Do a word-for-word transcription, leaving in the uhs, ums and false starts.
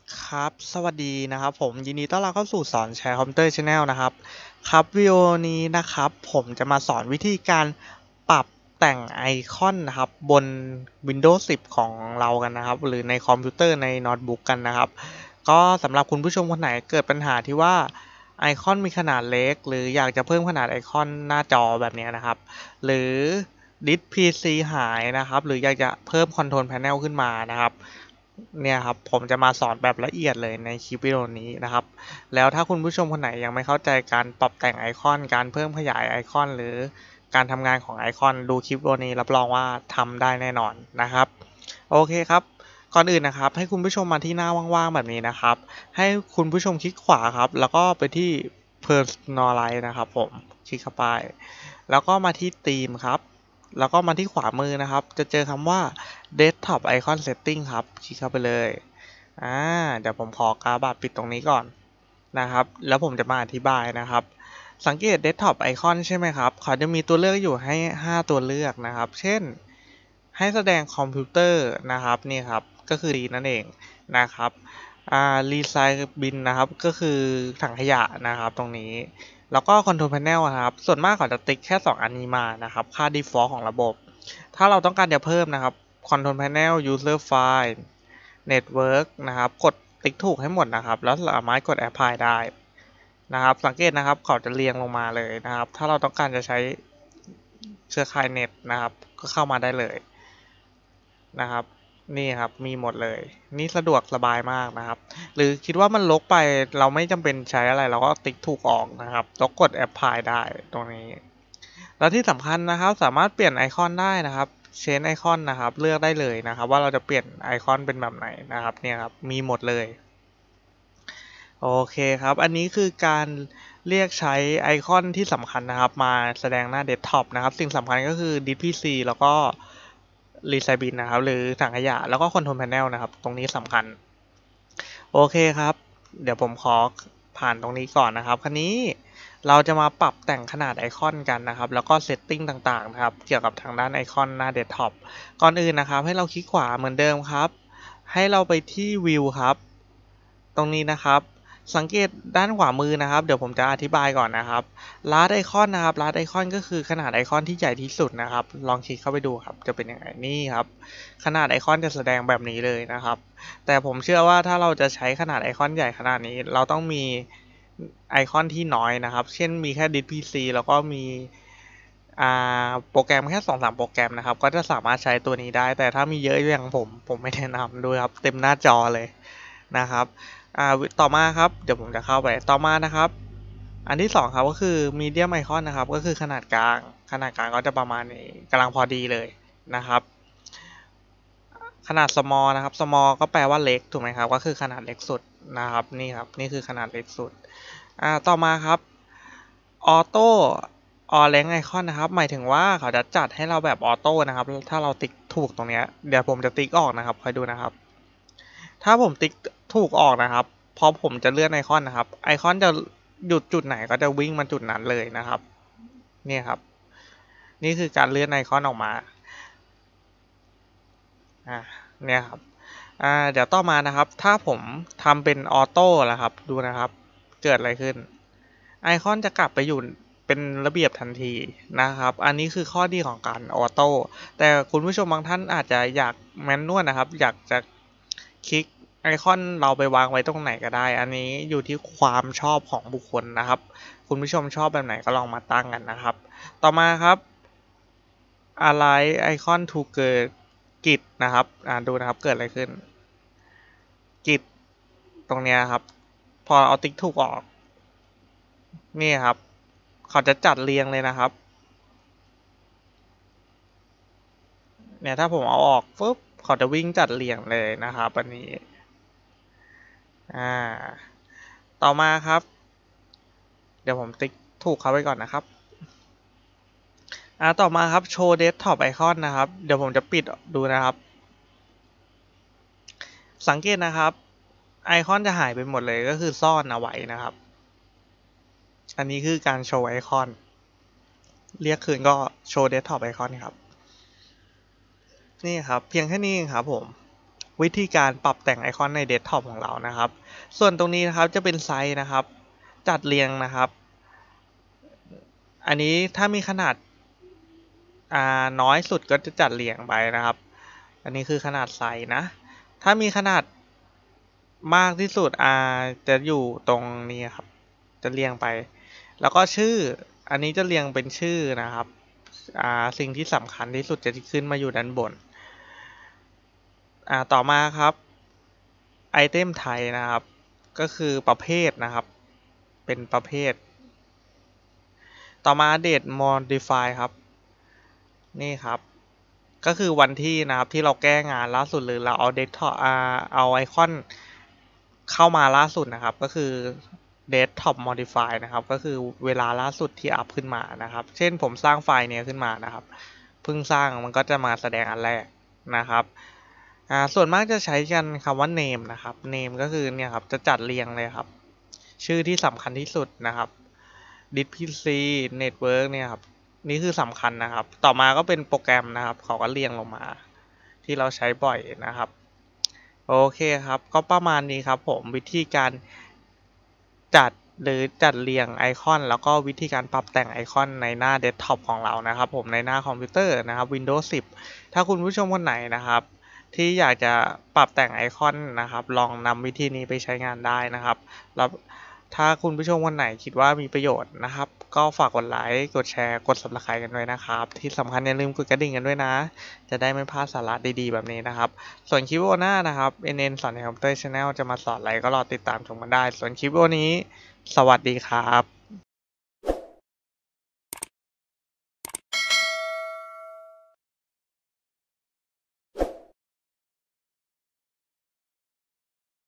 ครับสวัสดีนะครับผมยินดีต้อนรับเข้าสู่สอนแชร์คอมพิวเตอร์ชาแนลนะครับครับวิดีโอนี้นะครับผมจะมาสอนวิธีการปรับแต่งไอคอนนะครับบน Windows สิบของเรากันนะครับหรือในคอมพิวเตอร์ในโน้ตบุ๊กกันนะครับก็สำหรับคุณผู้ชมคนไหนเกิดปัญหาที่ว่าไอคอนมีขนาดเล็กหรืออยากจะเพิ่มขนาดไอคอนหน้าจอแบบนี้นะครับหรือดิส พี ซี หายนะครับหรืออยากจะเพิ่มคอนโทรลแพนเนลขึ้นมานะครับ เนี่ยครับผมจะมาสอนแบบละเอียดเลยในคลิปวิดีโอนี้นะครับแล้วถ้าคุณผู้ชมคนไหนยังไม่เข้าใจการปรับแต่งไอคอนการเพิ่มขยายไอคอนหรือการทำงานของไอคอนดูคลิปวิดีโอนี้รับรองว่าทำได้แน่นอนนะครับโอเคครับก่อนอื่นนะครับให้คุณผู้ชมมาที่หน้าว่างๆแบบนี้นะครับให้คุณผู้ชมคลิกขวาครับแล้วก็ไปที่ Personalize นะครับผมคลิกเข้าไปแล้วก็มาที่ธีมครับแล้วก็มาที่ขวามือนะครับจะเจอคำว่า Desktop Icon Setting ครับคลิกเข้าไปเลยอ่าเดี๋ยวผมขอกาบัตรปิดตรงนี้ก่อนนะครับแล้วผมจะมาอธิบายนะครับสังเกต Desktop Icon ใช่ไหมครับเขาจะมีตัวเลือกอยู่ให้ห้าตัวเลือกนะครับเช่นให้แสดงคอมพิวเตอร์นะครับนี่ครับก็คือดีนั่นเองนะครับอ่า Recycle Bin นะครับก็คือถังขยะนะครับตรงนี้แล้วก็ Control Panel นะครับส่วนมากเขาจะติ๊กแค่สองอันนี้มานะครับค่า Default ของระบบถ้าเราต้องการจะเพิ่มนะครับ Control Panel User File Network นะครับกดติ๊กถูกให้หมดนะครับแล้วสามารถกด Apply ได้นะครับสังเกตนะครับเขาจะเรียงลงมาเลยนะครับถ้าเราต้องการจะใช้เครือข่ายเน็ตนะครับก็เข้ามาได้เลยนะครับนี่ครับมีหมดเลยนี่สะดวกสบายมากนะครับหรือคิดว่ามันรกไปเราไม่จำเป็นใช้อะไรเราก็ติ๊กถูกออกนะครับแล้วกด Apply ได้ตรงนี้แล้วที่สำคัญนะครับสามารถเปลี่ยนไอคอนได้นะครับเชนไอคอนนะครับเลือกได้เลยนะครับว่าเราจะเปลี่ยนไอคอนเป็นแบบไหนนะครับเนี่ยครับมีหมดเลยโอเคครับอันนี้คือการเรียกใช้ไอคอนที่สำคัญนะครับมาแสดงหน้าเดสก์ท็อปนะครับสิ่งสำคัญก็คือ ดิส พี ซี แล้วก็รีไซบินนะครับหรือถังขยะแล้วก็คอนโทรลแพนเนลนะครับตรงนี้สำคัญโอเคครับเดี๋ยวผมขอผ่านตรงนี้ก่อนนะครับคราวนี้เราจะมาปรับแต่งขนาดไอคอนกันนะครับแล้วก็เซตติ้งต่างๆนะครับเกี่ยวกับทางด้านไอคอนหน้าเดสก์ท็อปก่อนอื่นนะครับให้เราคลิกขวาเหมือนเดิมครับให้เราไปที่วิวครับตรงนี้นะครับสังเกตด้านขวามือนะครับเดี๋ยวผมจะอธิบายก่อนนะครับลาร์ตไอคอนนะครับลาร์ตไอคอนก็คือขนาดไอคอนที่ใหญ่ที่สุดนะครับลองคลิกเข้าไปดูครับจะเป็นยังไงนี่ครับขนาดไอคอนจะแสดงแบบนี้เลยนะครับแต่ผมเชื่อว่าถ้าเราจะใช้ขนาดไอคอนใหญ่ขนาดนี้เราต้องมีไอคอนที่น้อยนะครับเช่นมีแค่ ดิส พี ซี แล้วก็มีอ่าโปรแกรมแค่สองสามโปรแกรมนะครับก็จะสามารถใช้ตัวนี้ได้แต่ถ้ามีเยอะอย่างผมผมไม่แนะนำด้วยครับเต็มหน้าจอเลยนะครับอ่าต่อมาครับเดี๋ยวผมจะเข้าไปต่อมานะครับอันที่สองครับก็คือมีเดียมไอคอนนะครับก็คือขนาดกลางขนาดกลางก็จะประมาณนี้กำลังพอดีเลยนะครับขนาด small นะครับ small ก็แปลว่าเล็กถูกไหมครับก็คือขนาดเล็กสุดนะครับนี่ครับนี่คือขนาดเล็กสุดอ่าต่อมาครับออโต้ออแรงไอคอนนะครับหมายถึงว่าเขาจะจัดให้เราแบบออโต้นะครับถ้าเราติ๊กถูกตรงเนี้ยเดี๋ยวผมจะติ๊กออกนะครับคอยดูนะครับ ถ้าผมติ๊กถูกออกนะครับพอผมจะเลื่อนไอคอนนะครับไอคอนจะหยุดจุดไหนก็จะวิ่งมาจุดนั้นเลยนะครับเนี่ยครับนี่คือการเลื่อนไอคอนออกมาอ่าเนี่ยครับอ่าเดี๋ยวต่อมานะครับถ้าผมทำเป็นออโต้ละครับดูนะครับเกิดอะไรขึ้นไอคอนจะกลับไปอยู่เป็นระเบียบทันทีนะครับอันนี้คือข้อดีของการออโต้แต่คุณผู้ชมบางท่านอาจจะอยากแมนนวลนะครับอยากจะคลิกไอคอนเราไปวางไว้ตรงไหนก็ได้อันนี้อยู่ที่ความชอบของบุคคลนะครับคุณผู้ชมชอบแบบไหนก็ลองมาตั้งกันนะครับต่อมาครับอะไรไอคอนทูเกิดกิจนะครับอ่าดูนะครับเกิดอะไรขึ้นกิจตรงเนี้ยครับพอเอาติ๊กถูกออกนี่ครับเขาจะจัดเรียงเลยนะครับเนี่ยถ้าผมเอาออกปุ๊บเขาจะวิ่งจัดเรียงเลยนะครับอันนี้อ่าต่อมาครับเดี๋ยวผมติ๊กถูกเขาไว้ก่อนนะครับอ่าต่อมาครับโชว์เดสก์ท็อปไอคอนนะครับเดี๋ยวผมจะปิดดูนะครับสังเกตนะครับไอคอนจะหายไปหมดเลยก็คือซ่อนเอาไว้นะครับอันนี้คือการโชว์ไอคอนเรียกคืนก็โชว์เดสก์ท็อปไอคอนครับนี่ครับเพียงแค่นี้เองครับผมวิธีการปรับแต่งไอคอนในเดสก์ท็อปของเรานะครับส่วนตรงนี้นะครับจะเป็นไซส์นะครับจัดเรียงนะครับอันนี้ถ้ามีขนาดอ่าน้อยสุดก็จะจัดเรียงไปนะครับอันนี้คือขนาดไซส์นะถ้ามีขนาดมากที่สุดอ่าจะอยู่ตรงนี้ครับจะเรียงไปแล้วก็ชื่ออันนี้จะเรียงเป็นชื่อนะครับอ่าสิ่งที่สำคัญที่สุดจะขึ้นมาอยู่ด้านบนอ่าต่อมาครับไอเทมไทยนะครับก็คือประเภทนะครับเป็นประเภทต่อมา date modify ครับนี่ครับก็คือวันที่นะครับที่เราแก้งานล่าสุดหรือเราเอาเดสก์ท็อปเอาไอคอนเข้ามาล่าสุดนะครับก็คือ desktop modify นะครับก็คือเวลาล่าสุดที่อัพขึ้นมานะครับเช่นผมสร้างไฟล์เนี้ยขึ้นมานะครับเพิ่งสร้างมันก็จะมาแสดงอันแรกนะครับอ่าส่วนมากจะใช้กันคำว่า name นะครับ name ก็คือเนี่ยครับจะจัดเรียงเลยครับชื่อที่สำคัญที่สุดนะครับ disk พี ซี network เนี่ยครับนี่คือสำคัญนะครับต่อมาก็เป็นโปรแกรมนะครับเขาก็เรียงลงมาที่เราใช้บ่อยนะครับโอเคครับก็ประมาณนี้ครับผมวิธีการจัดหรือจัดเรียงไอคอนแล้วก็วิธีการปรับแต่งไอคอนในหน้าเดสก์ท็อปของเรานะครับผมในหน้าคอมพิวเตอร์นะครับ Windows สิบถ้าคุณผู้ชมคนไหนนะครับที่อยากจะปรับแต่งไอคอนนะครับลองนำวิธีนี้ไปใช้งานได้นะครับแล้วถ้าคุณผู้ชมคนไหนคิดว่ามีประโยชน์นะครับก็ฝากกดไลค์กดแชร์กด Subscribe กันด้วยนะครับที่สำคัญอย่าลืมกดกระดิ่งกันด้วยนะจะได้ไม่พลาดสาระดีๆแบบนี้นะครับส่วนคลิปวิดีโอหน้านะครับ เอ็น เอ็น สอนในคอมพิวเตอร์ Channel จะมาสอนอะไรก็รอติดตามชมกันได้ส่วนคลิปวิดีโอนี้สวัสดีครับ